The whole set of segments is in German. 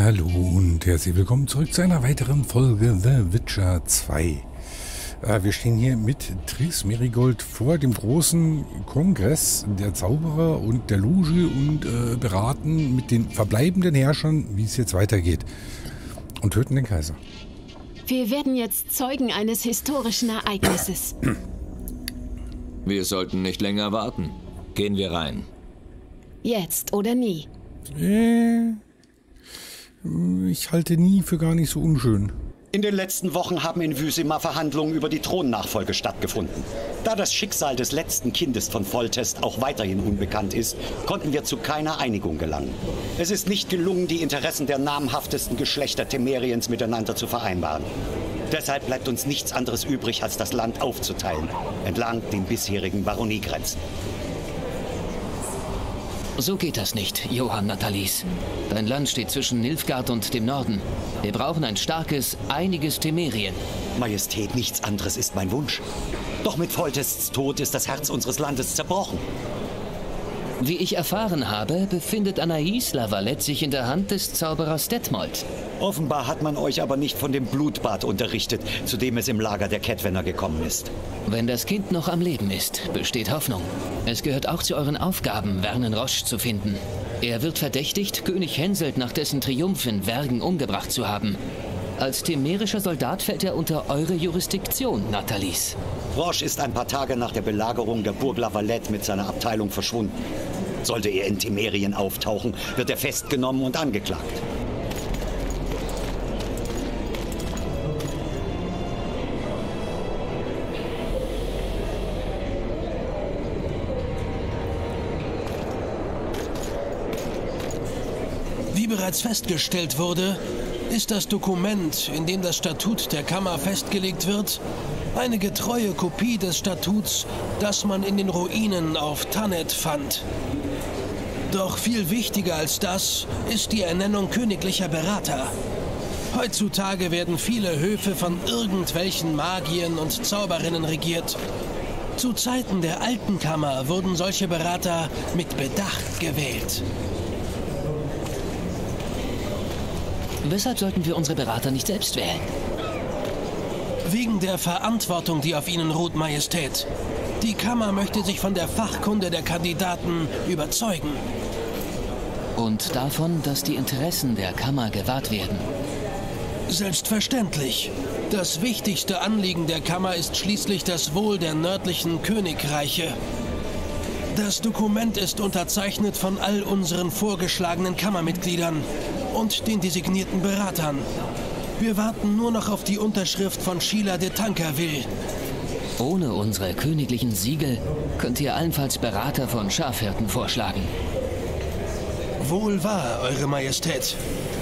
Hallo und herzlich willkommen zurück zu einer weiteren Folge The Witcher 2. Wir stehen hier mit Triss Merigold vor dem großen Kongress der Zauberer und der Loge und beraten mit den verbleibenden Herrschern, wie es jetzt weitergeht. Und töten den Kaiser. Wir werden jetzt Zeugen eines historischen Ereignisses. Wir sollten nicht länger warten. Gehen wir rein. Jetzt oder nie. Ich halte nie für gar nicht so unschön. In den letzten Wochen haben in Vizima Verhandlungen über die Thronnachfolge stattgefunden. Da das Schicksal des letzten Kindes von Foltest auch weiterhin unbekannt ist, konnten wir zu keiner Einigung gelangen. Es ist nicht gelungen, die Interessen der namhaftesten Geschlechter Temeriens miteinander zu vereinbaren. Deshalb bleibt uns nichts anderes übrig, als das Land aufzuteilen, entlang den bisherigen Baroniegrenzen. So geht das nicht, Johann Natalis. Dein Land steht zwischen Nilfgaard und dem Norden. Wir brauchen ein starkes, einiges Temerien. Majestät, nichts anderes ist mein Wunsch. Doch mit Foltests Tod ist das Herz unseres Landes zerbrochen. Wie ich erfahren habe, befindet Anaïs Lavalette sich in der Hand des Zauberers Detmold. Offenbar hat man euch aber nicht von dem Blutbad unterrichtet, zu dem es im Lager der Kettwenner gekommen ist. Wenn das Kind noch am Leben ist, besteht Hoffnung. Es gehört auch zu euren Aufgaben, Vernon Roche zu finden. Er wird verdächtigt, König Henselt nach dessen Triumph in Vergen umgebracht zu haben. Als temerischer Soldat fällt er unter eure Jurisdiktion, Natalis. Roche ist ein paar Tage nach der Belagerung der Burg Lavalette mit seiner Abteilung verschwunden. Sollte er in Temerien auftauchen, wird er festgenommen und angeklagt. Wie bereits festgestellt wurde, ist das Dokument, in dem das Statut der Kammer festgelegt wird, eine getreue Kopie des Statuts, das man in den Ruinen auf Tannet fand. Doch viel wichtiger als das ist die Ernennung königlicher Berater. Heutzutage werden viele Höfe von irgendwelchen Magiern und Zauberinnen regiert. Zu Zeiten der alten Kammer wurden solche Berater mit Bedacht gewählt. Weshalb sollten wir unsere Berater nicht selbst wählen? Wegen der Verantwortung, die auf ihnen ruht, Majestät. Die Kammer möchte sich von der Fachkunde der Kandidaten überzeugen. Und davon, dass die Interessen der Kammer gewahrt werden. Selbstverständlich. Das wichtigste Anliegen der Kammer ist schließlich das Wohl der nördlichen Königreiche. Das Dokument ist unterzeichnet von all unseren vorgeschlagenen Kammermitgliedern und den designierten Beratern. Wir warten nur noch auf die Unterschrift von Sheila de Tancarville. Ohne unsere königlichen Siegel könnt ihr allenfalls Berater von Schafhirten vorschlagen. Wohl wahr, Eure Majestät.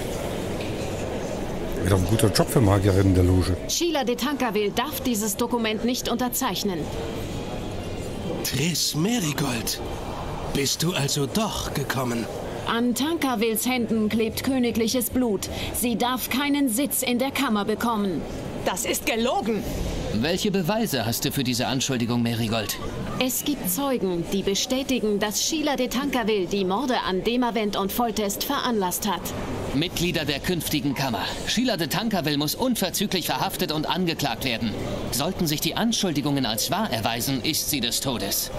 Wäre doch ein guter Job für Magierinnen der Loge. Sheila de Tancarville darf dieses Dokument nicht unterzeichnen. Triss Merigold, bist du also doch gekommen? An Tancarvilles Händen klebt königliches Blut. Sie darf keinen Sitz in der Kammer bekommen. Das ist gelogen! Welche Beweise hast du für diese Anschuldigung, Merigold? Es gibt Zeugen, die bestätigen, dass Sheila de Tancarville die Morde an Demavend und Foltest veranlasst hat. Mitglieder der künftigen Kammer. Sheila de Tancarville muss unverzüglich verhaftet und angeklagt werden. Sollten sich die Anschuldigungen als wahr erweisen, ist sie des Todes.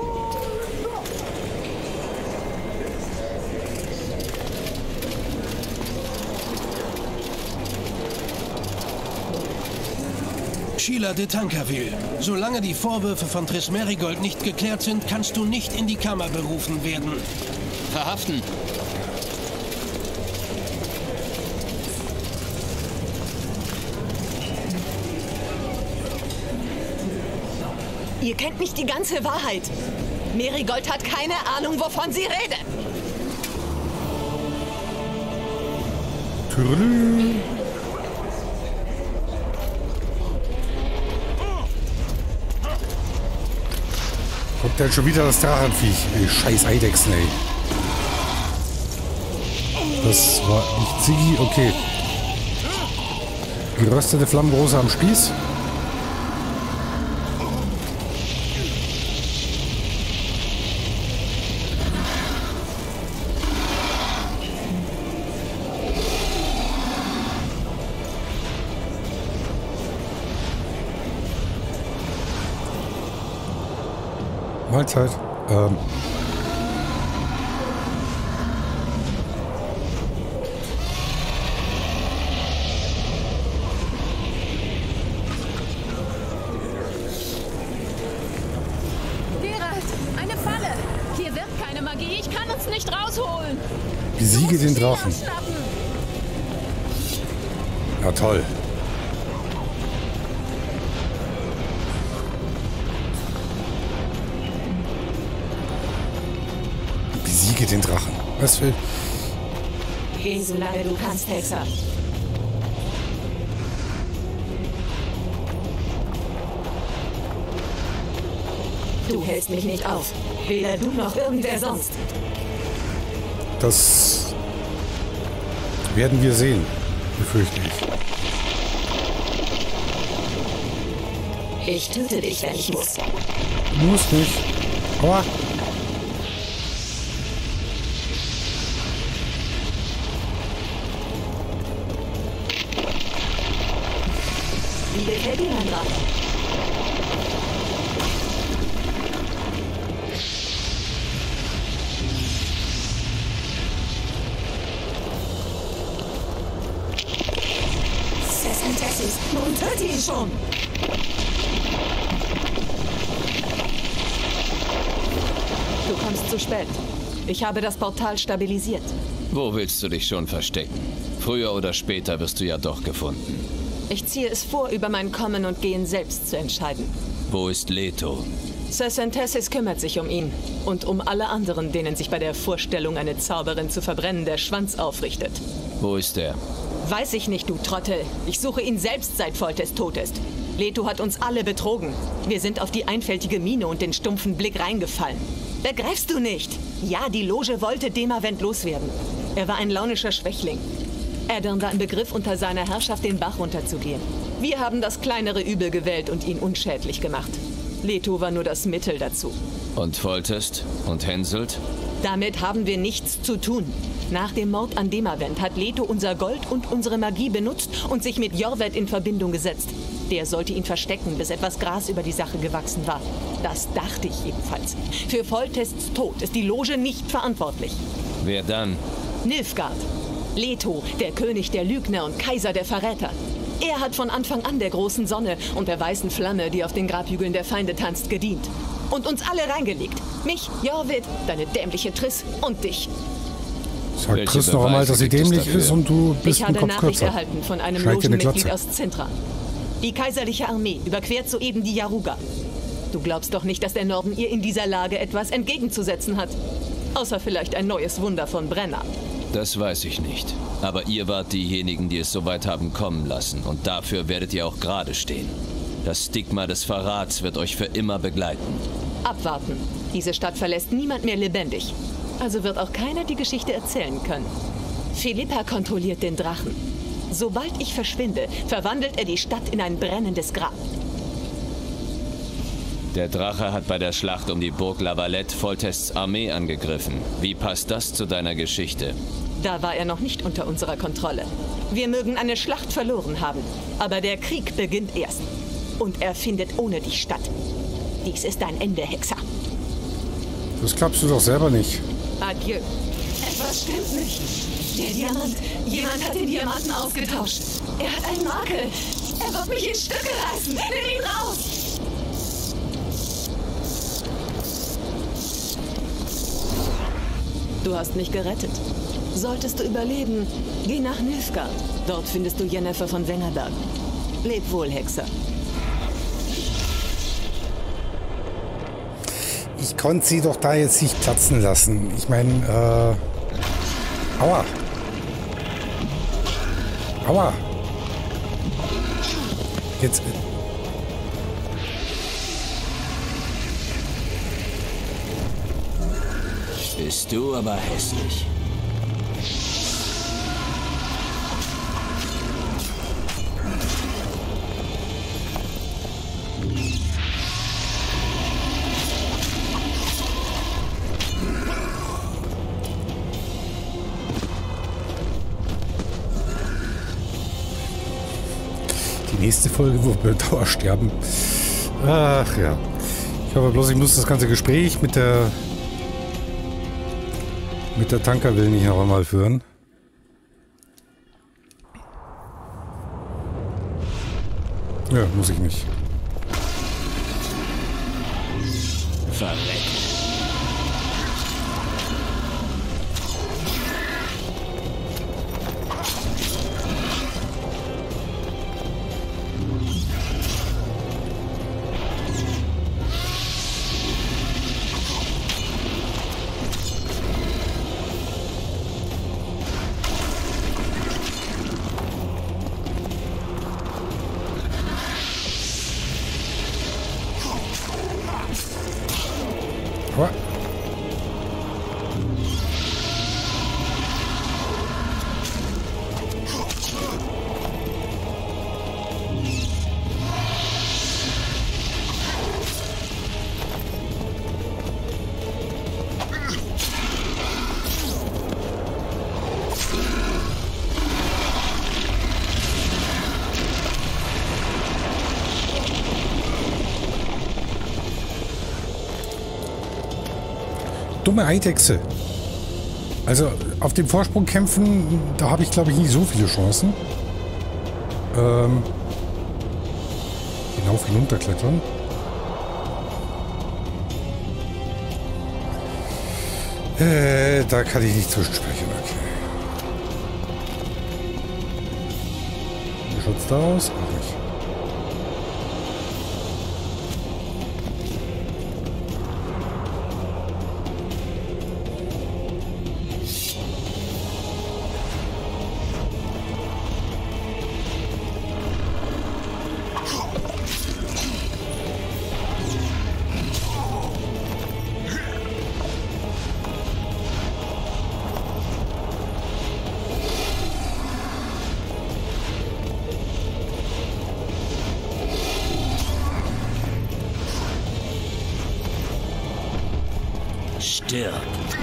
Sheila de Tancarville, solange die Vorwürfe von Triss Merigold nicht geklärt sind, kannst du nicht in die Kammer berufen werden. Verhaften! Ihr kennt nicht die ganze Wahrheit. Merigold hat keine Ahnung, wovon sie redet. Türlü. Kommt denn schon wieder das Drachenviech? Ey, scheiß Eidechsen, ey. Das war nicht Ziggy, okay. Geröstete Flammenrose am Spieß. Mahlzeit. Geralt, eine Falle. Hier wirkt keine Magie. Ich kann uns nicht rausholen. Besiege den Drachen. Ja, toll. Besiege den Drachen. Was will... Geh so lange du kannst, Hexer. Du hältst mich nicht auf. Weder du noch irgendwer sonst. Das werden wir sehen, befürchte ich. Ich töte dich, wenn ich muss. Muss nicht. Aua. Wie gefällt dir mein Drache? Nun töte ihn schon! Du kommst zu spät. Ich habe das Portal stabilisiert. Wo willst du dich schon verstecken? Früher oder später wirst du ja doch gefunden. Ich ziehe es vor, über mein Kommen und Gehen selbst zu entscheiden. Wo ist Leto? Sesentessis kümmert sich um ihn und um alle anderen, denen sich bei der Vorstellung, eine Zauberin zu verbrennen, der Schwanz aufrichtet. Wo ist er? Weiß ich nicht, du Trottel. Ich suche ihn selbst, seit Foltest tot ist. Leto hat uns alle betrogen. Wir sind auf die einfältige Miene und den stumpfen Blick reingefallen. Begreifst du nicht? Ja, die Loge wollte Demavent loswerden. Er war ein launischer Schwächling. Aedirn war im Begriff, unter seiner Herrschaft den Bach runterzugehen. Wir haben das kleinere Übel gewählt und ihn unschädlich gemacht. Leto war nur das Mittel dazu. Und Foltest? Und Henselt? Damit haben wir nichts zu tun. Nach dem Mord an Demavent hat Leto unser Gold und unsere Magie benutzt und sich mit Jorvet in Verbindung gesetzt. Der sollte ihn verstecken, bis etwas Gras über die Sache gewachsen war. Das dachte ich jedenfalls. Für Foltests Tod ist die Loge nicht verantwortlich. Wer dann? Nilfgaard. Leto, der König der Lügner und Kaiser der Verräter. Er hat von Anfang an der großen Sonne und der weißen Flamme, die auf den Grabhügeln der Feinde tanzt, gedient. Und uns alle reingelegt. Mich, Jorvet, deine dämliche Triss und dich. Sag Triss noch einmal, dass sie dämlich ist und du bist ein Kopf kürzer. Ich habe Nachricht erhalten von einem Logenmitglied aus Cintra. Die kaiserliche Armee überquert soeben die Yaruga. Du glaubst doch nicht, dass der Norden ihr in dieser Lage etwas entgegenzusetzen hat. Außer vielleicht ein neues Wunder von Brenna. Das weiß ich nicht. Aber ihr wart diejenigen, die es so weit haben kommen lassen. Und dafür werdet ihr auch gerade stehen. Das Stigma des Verrats wird euch für immer begleiten. Abwarten. Diese Stadt verlässt niemand mehr lebendig. Also wird auch keiner die Geschichte erzählen können. Philippa kontrolliert den Drachen. Sobald ich verschwinde, verwandelt er die Stadt in ein brennendes Grab. Der Drache hat bei der Schlacht um die Burg La Valette Foltests Armee angegriffen. Wie passt das zu deiner Geschichte? Da war er noch nicht unter unserer Kontrolle. Wir mögen eine Schlacht verloren haben, aber der Krieg beginnt erst. Und er findet ohne dich statt. Dies ist dein Ende, Hexer. Das glaubst du doch selber nicht. Adieu. Etwas stimmt nicht. Der Diamant. Jemand hat den Diamanten ausgetauscht. Er hat einen Makel. Er wird mich in Stücke reißen. Nimm ihn raus! Du hast mich gerettet. Solltest du überleben, geh nach Nilfgaard. Dort findest du Yennefer von Wengerberg. Leb wohl, Hexer. Ich konnte sie doch da jetzt nicht platzen lassen. Ich meine, aua. Aua. Jetzt... Bist du aber hässlich. Die nächste Folge, wo wir Dauer sterben. Ach ja. Ich hoffe bloß, ich muss das ganze Gespräch mit der Tankerwill nicht noch einmal führen. Ja, muss ich nicht. Verreckt. What? Dumme Eidechse. Also auf dem Vorsprung kämpfen, da habe ich glaube ich nicht so viele Chancen. Hinauf, hinunter klettern. Da kann ich nicht zwischensprechen. Okay. Wie schaut's da aus? Auch nicht. Stirb.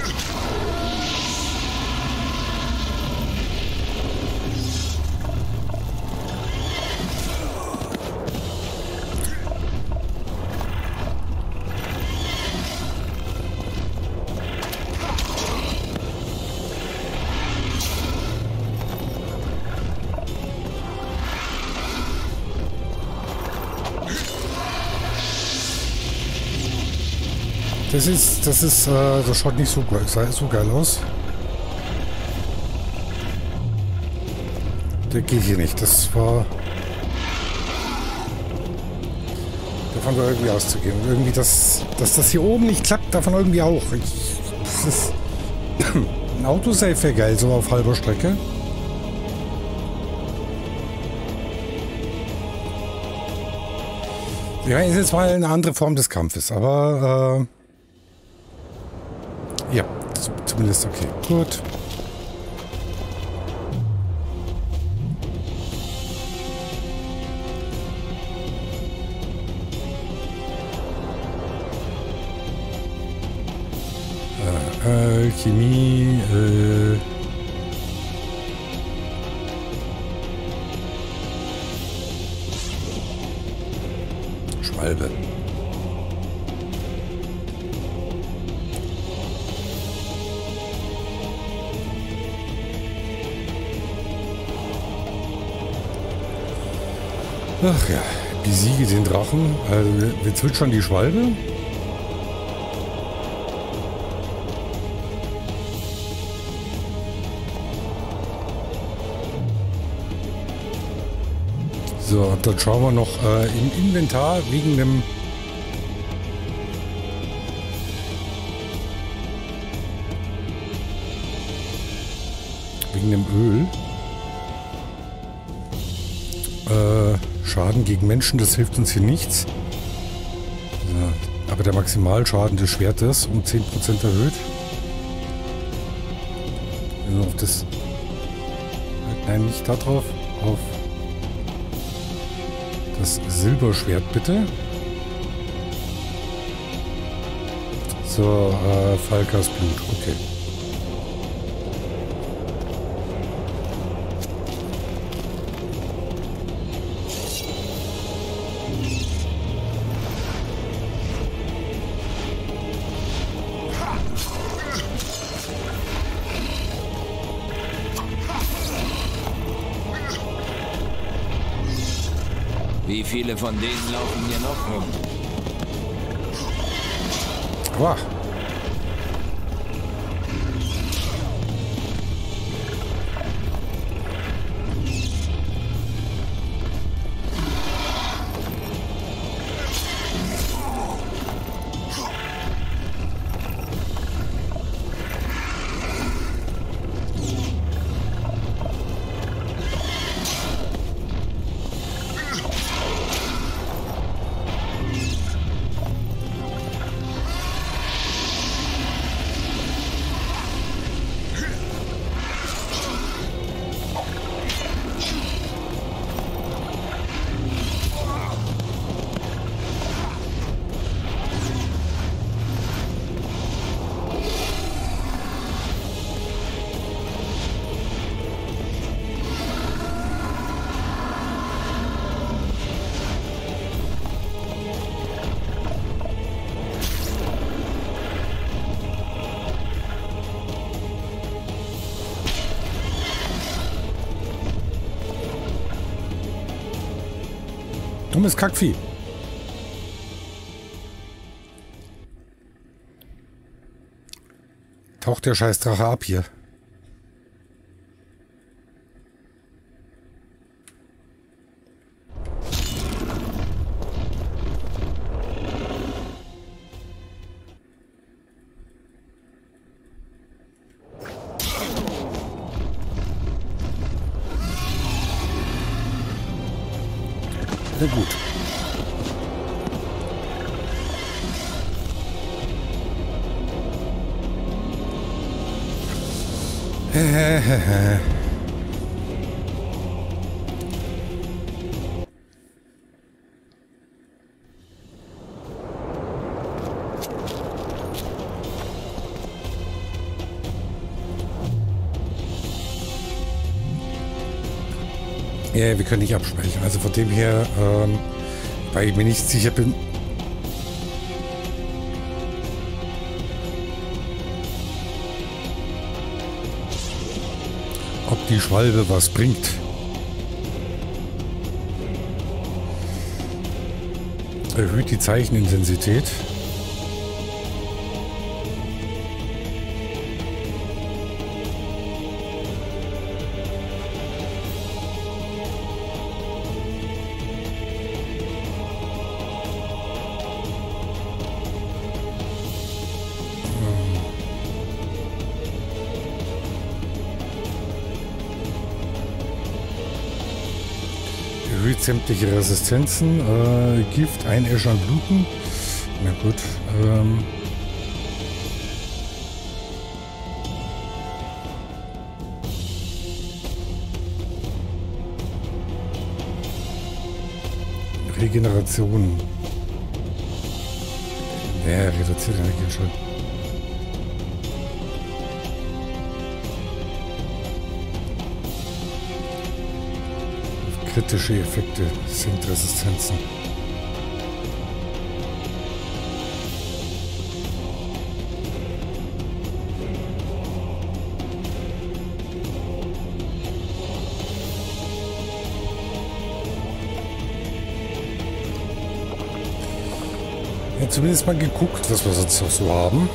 Das schaut nicht so geil aus. Der geht hier nicht. Das war... Davon war irgendwie auszugehen. Und irgendwie, dass das hier oben nicht klappt, davon irgendwie auch. Das ist ein Autosave wäre geil, so auf halber Strecke. Ja, ist jetzt mal eine andere Form des Kampfes, aber ja, zumindest okay. Gut. Chemie, Schwalbe. Ach ja, besiege den Drachen. Wir zwitschern die Schwalbe. So, und dann schauen wir noch im Inventar wegen dem Öl. Schaden gegen Menschen, das hilft uns hier nichts. Ja, aber der Maximalschaden des Schwertes um 10% erhöht. Auf das. Nein, nicht da drauf. Auf das Silberschwert bitte. So, Falkas Blut. Okay. viele von denen laufen hier noch rum? Wow. Dummes Kackvieh. Taucht der Scheißdrache ab hier. Na gut. Ja, wir können nicht abspeichern. Also von dem her, weil ich mir nicht sicher bin. Ob die Schwalbe was bringt. Erhöht die Zeichenintensität. Erhöht sämtliche Resistenzen, Gift, Einäschern, Bluten. Na gut. Regeneration. Ja, reduziert Energie schon. Kritische Effekte sind Resistenzen. Ja, zumindest mal geguckt, was wir sonst noch so haben.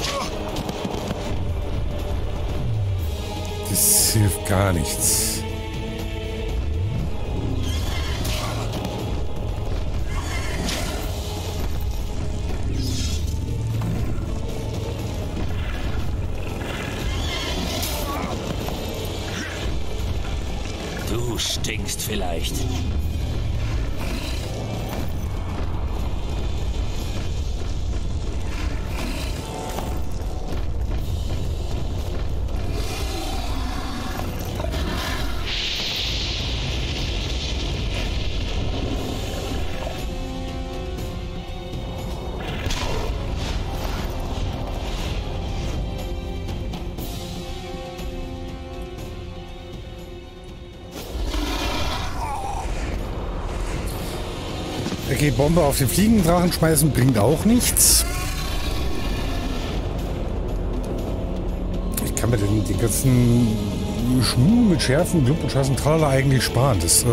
Das hilft gar nichts. Du stinkst vielleicht. Okay, Bombe auf den fliegenden Drachen schmeißen bringt auch nichts. Ich kann mir den ganzen Schmuh mit Schärfen, Glub und Schassen Tralala eigentlich sparen. Das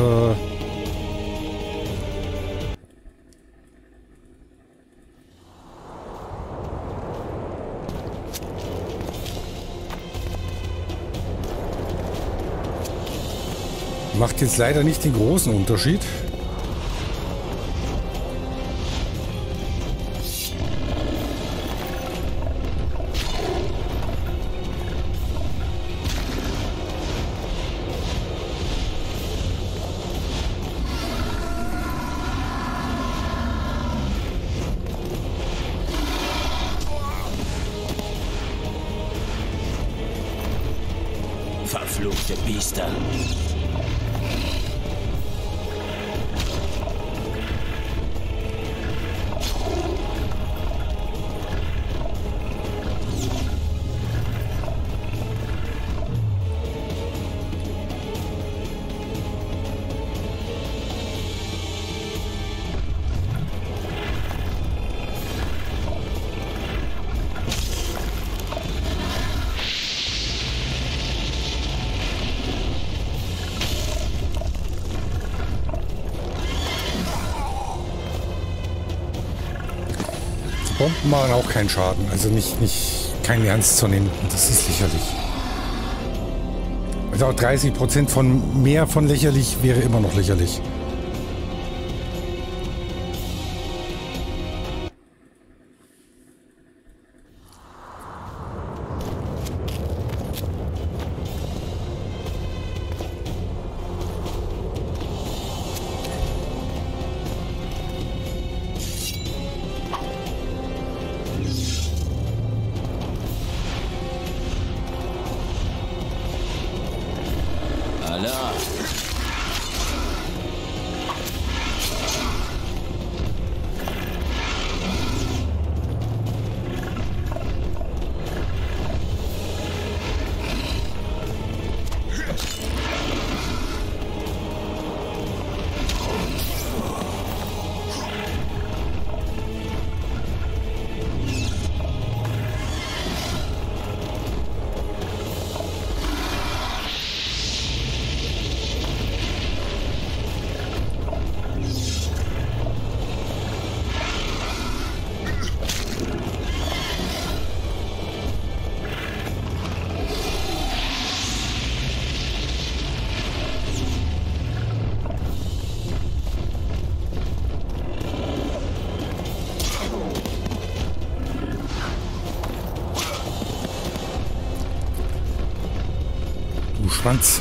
macht jetzt leider nicht den großen Unterschied. Verfluchte Biester. Bomben machen auch keinen Schaden, also kein ernst zu nehmen. Das ist lächerlich. Also auch 30% von mehr von lächerlich wäre immer noch lächerlich. Schwanz.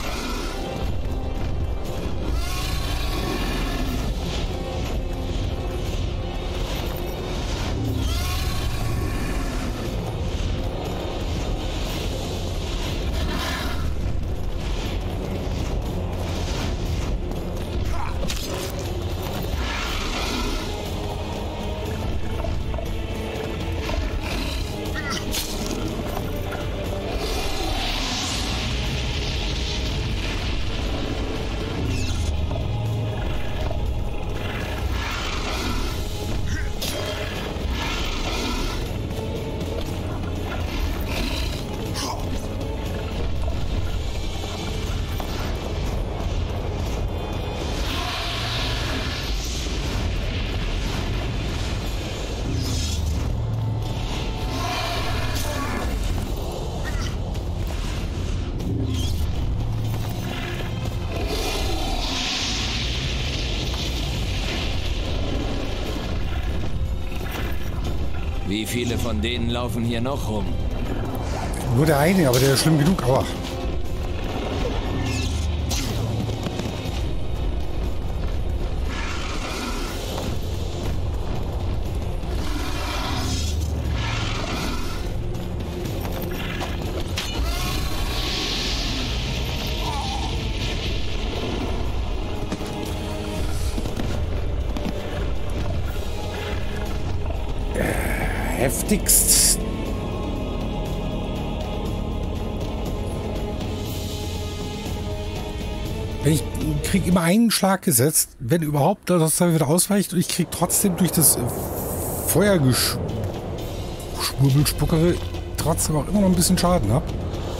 Wie viele von denen laufen hier noch rum? Nur der eine, aber der ist schlimm genug. Aua. heftigst. Ich kriege immer einen Schlag gesetzt, wenn überhaupt, dass er wieder ausweicht und ich kriege trotzdem durch das Feuergeschwurbelspuckere trotzdem auch immer noch ein bisschen Schaden ab.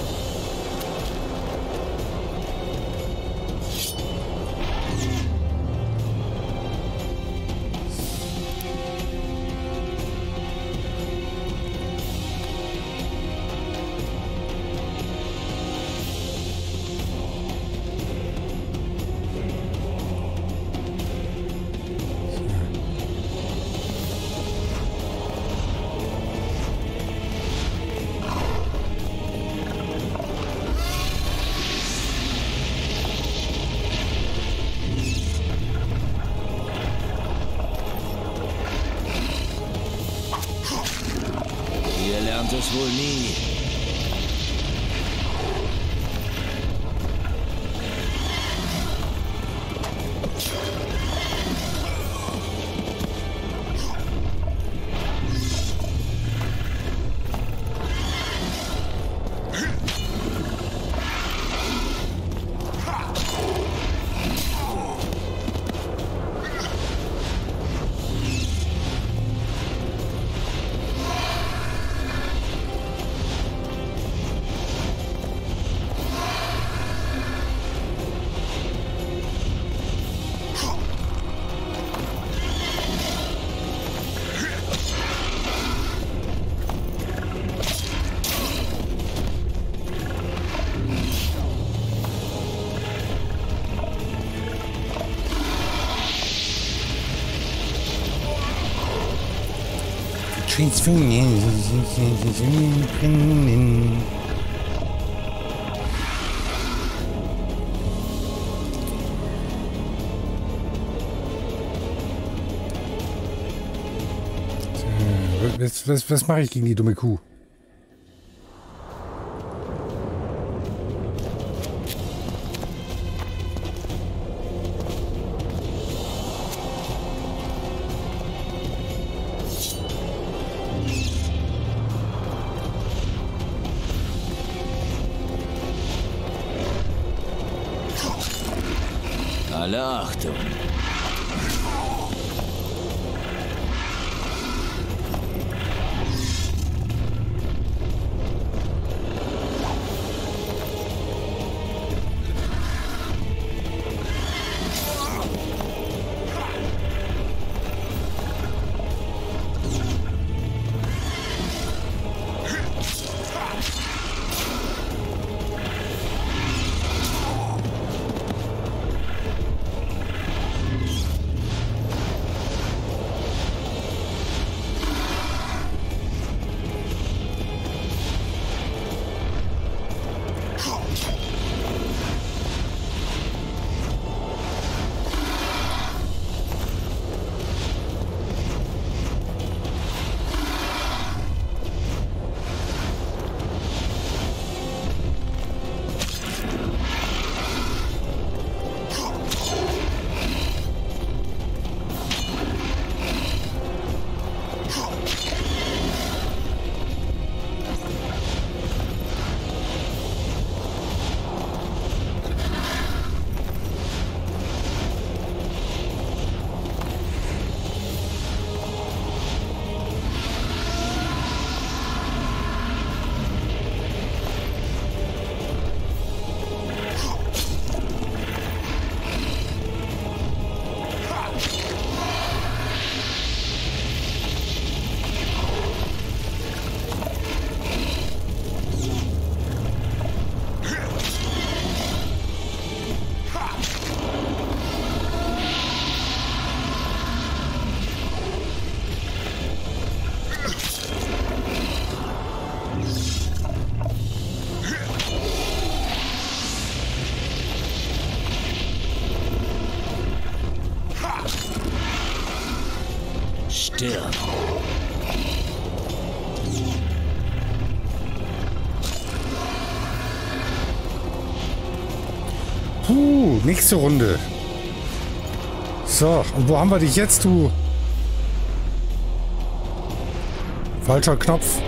Es wohl nie. Was mache ich gegen die dumme Kuh? Alle Achtung. Stirb. Nächste Runde. So, und wo haben wir dich jetzt, du Falscher Knopf.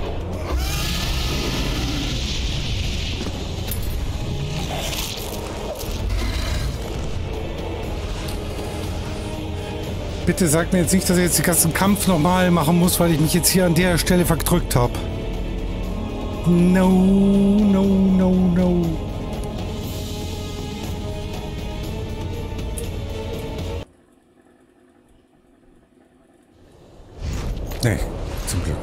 Bitte sag mir jetzt nicht, dass ich jetzt den ganzen Kampf nochmal machen muss, weil ich mich jetzt hier an der Stelle verdrückt habe. No, no, no, no. Nee, zum Glück.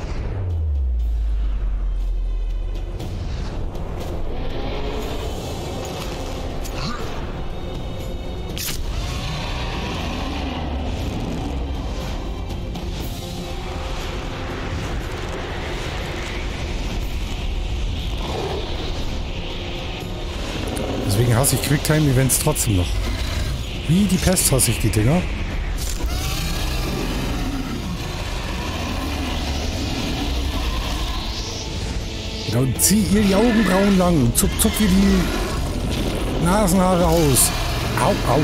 Deswegen hasse ich Quicktime-Events trotzdem noch. Wie die Pest hasse ich die Dinger. Genau, zieh ihr die Augenbrauen lang und zuck ihr die Nasenhaare aus. Au, au.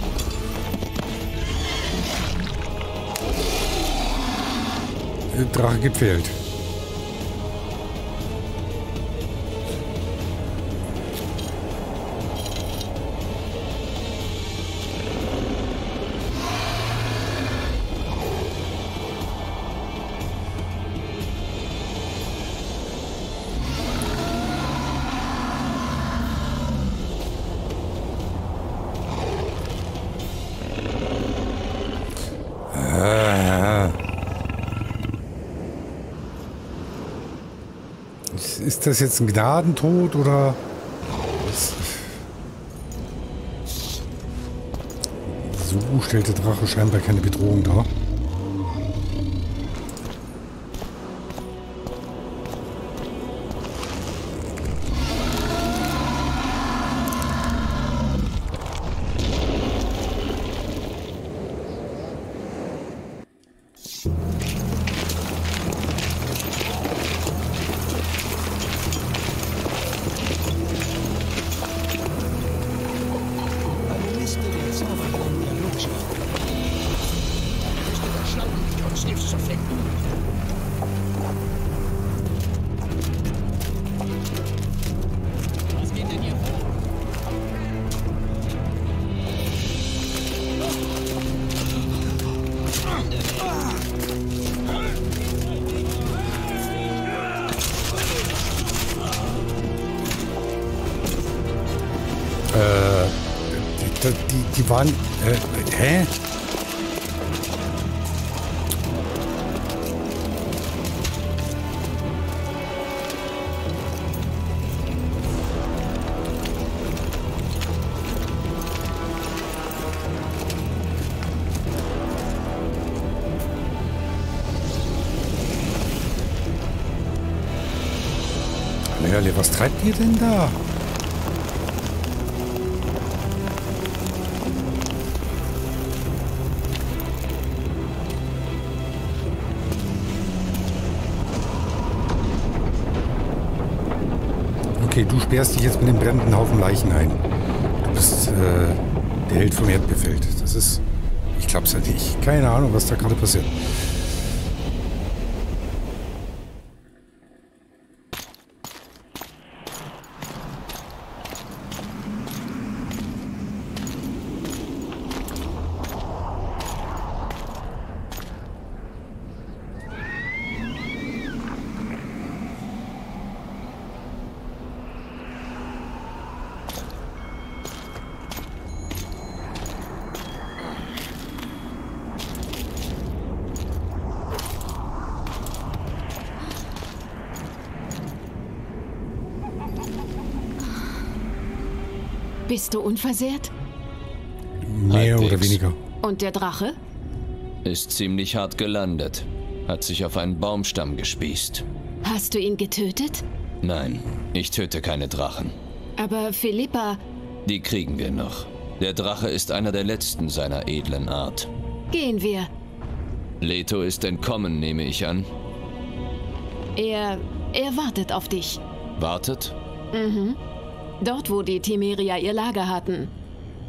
Der Drache gefehlt. Ist das jetzt ein Gnadentod oder... So stellt der Drache scheinbar keine Bedrohung dar. Die waren... hä? Naja, was treibt ihr denn da? Okay, du sperrst dich jetzt mit dem brennenden Haufen Leichen ein. Du bist der Held vom Erdbefehl. Das ist... Ich glaub's ja nicht. Keine Ahnung, was da gerade passiert. Bist du unversehrt? Mehr oder weniger. Und der Drache? Ist ziemlich hart gelandet. Hat sich auf einen Baumstamm gespießt. Hast du ihn getötet? Nein, ich töte keine Drachen. Aber Philippa... Die kriegen wir noch. Der Drache ist einer der letzten seiner edlen Art. Gehen wir. Leto ist entkommen, nehme ich an. Er wartet auf dich. Wartet? Mhm. Dort, wo die Temeria ihr Lager hatten.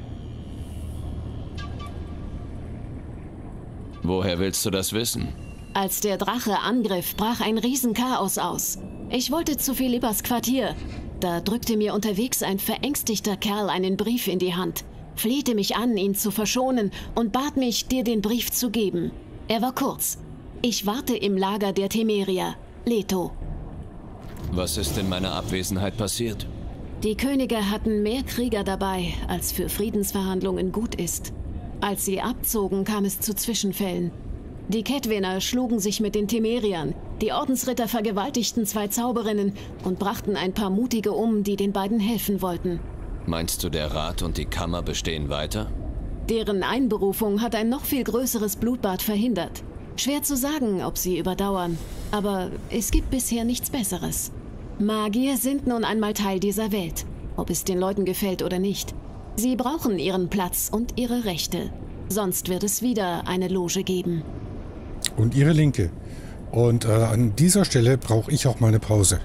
Woher willst du das wissen? Als der Drache angriff, brach ein Riesenchaos aus. Ich wollte zu Philippas Quartier. Da drückte mir unterwegs ein verängstigter Kerl einen Brief in die Hand, flehte mich an, ihn zu verschonen und bat mich, dir den Brief zu geben. Er war kurz. Ich warte im Lager der Temerier, Leto. Was ist in meiner Abwesenheit passiert? Die Könige hatten mehr Krieger dabei, als für Friedensverhandlungen gut ist. Als sie abzogen, kam es zu Zwischenfällen. Die Kedwener schlugen sich mit den Temeriern, die Ordensritter vergewaltigten 2 Zauberinnen und brachten ein paar Mutige um, die den beiden helfen wollten. Meinst du, der Rat und die Kammer bestehen weiter? Deren Einberufung hat ein noch viel größeres Blutbad verhindert. Schwer zu sagen, ob sie überdauern, aber es gibt bisher nichts Besseres. Magier sind nun einmal Teil dieser Welt, ob es den Leuten gefällt oder nicht. Sie brauchen ihren Platz und ihre Rechte. Sonst wird es wieder eine Loge geben. Und ihre Linke. Und an dieser Stelle brauche ich auch mal eine Pause.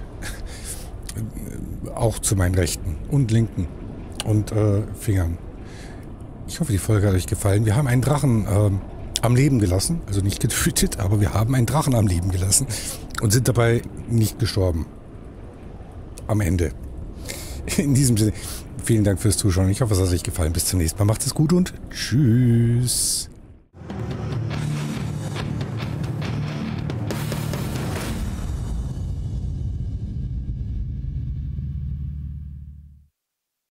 Auch zu meinen Rechten und Linken und Fingern. Ich hoffe, die Folge hat euch gefallen. Wir haben einen Drachen am Leben gelassen. Also nicht getötet, aber wir haben einen Drachen am Leben gelassen und sind dabei nicht gestorben. Am Ende. In diesem Sinne, vielen Dank fürs Zuschauen. Ich hoffe, es hat euch gefallen. Bis zum nächsten Mal. Macht es gut und tschüss.